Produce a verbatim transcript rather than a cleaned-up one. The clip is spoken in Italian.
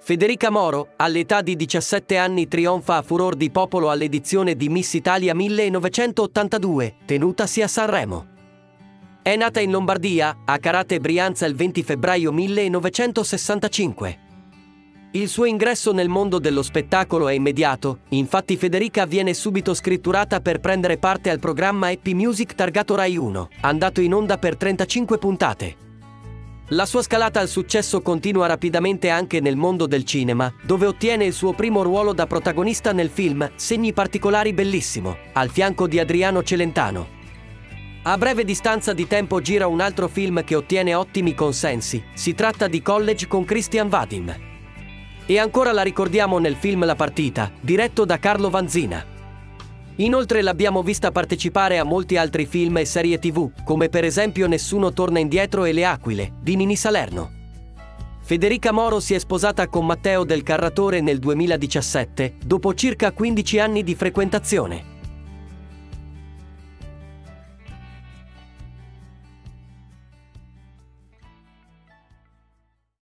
Federica Moro, all'età di diciassette anni, trionfa a furor di popolo all'edizione di Miss Italia millenovecentottantadue, tenutasi a Sanremo. È nata in Lombardia, a Carate Brianza il venti febbraio millenovecentosessantacinque. Il suo ingresso nel mondo dello spettacolo è immediato, infatti Federica viene subito scritturata per prendere parte al programma Happy Music targato Rai uno, andato in onda per trentacinque puntate. La sua scalata al successo continua rapidamente anche nel mondo del cinema, dove ottiene il suo primo ruolo da protagonista nel film Segni particolari bellissimo, al fianco di Adriano Celentano. A breve distanza di tempo gira un altro film che ottiene ottimi consensi, si tratta di College con Christian Vadim. E ancora la ricordiamo nel film La partita, diretto da Carlo Vanzina. Inoltre l'abbiamo vista partecipare a molti altri film e serie tivù, come per esempio Nessuno torna indietro e Le aquile, di Nini Salerno. Federica Moro si è sposata con Matteo Del Carratore nel duemiladiciassette, dopo circa quindici anni di frequentazione.